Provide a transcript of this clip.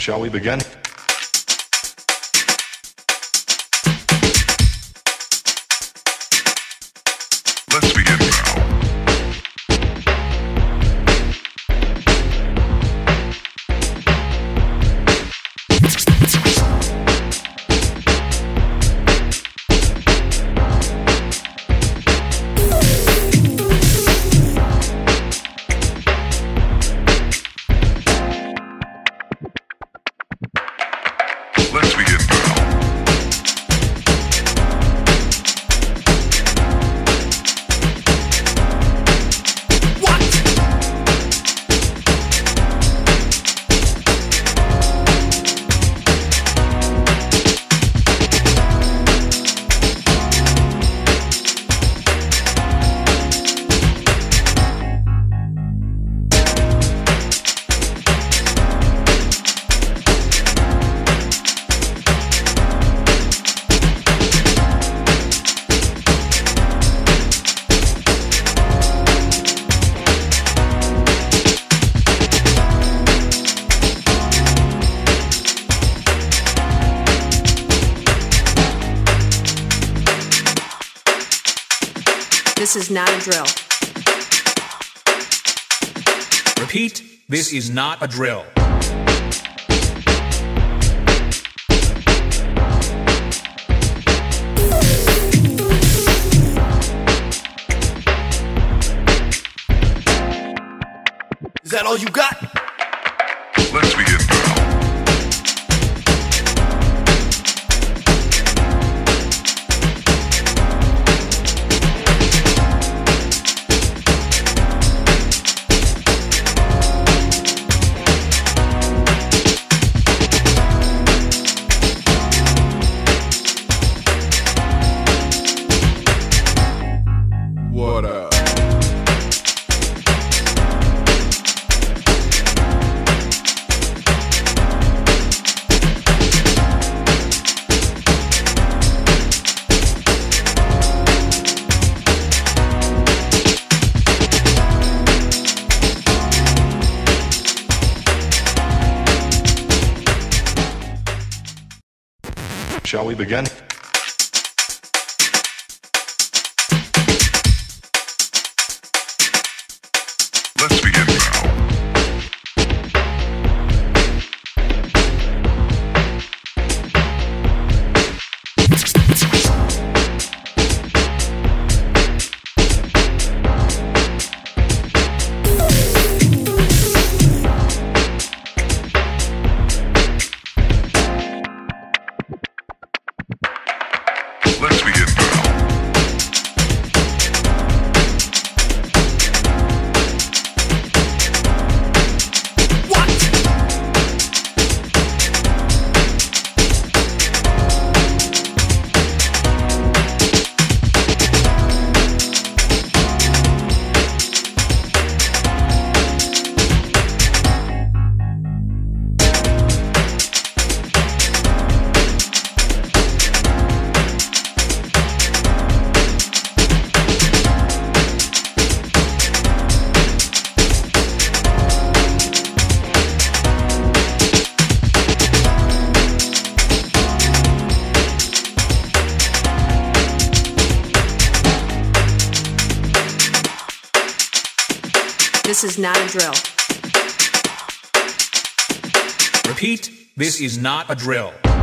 Shall we begin? Let's begin now. Let's begin now. This is not a drill. Repeat, this is not a drill. Is that all you got? Let's begin now. What up? Shall we begin? Let's begin now. Let's begin now. This is not a drill. Repeat, this is not a drill.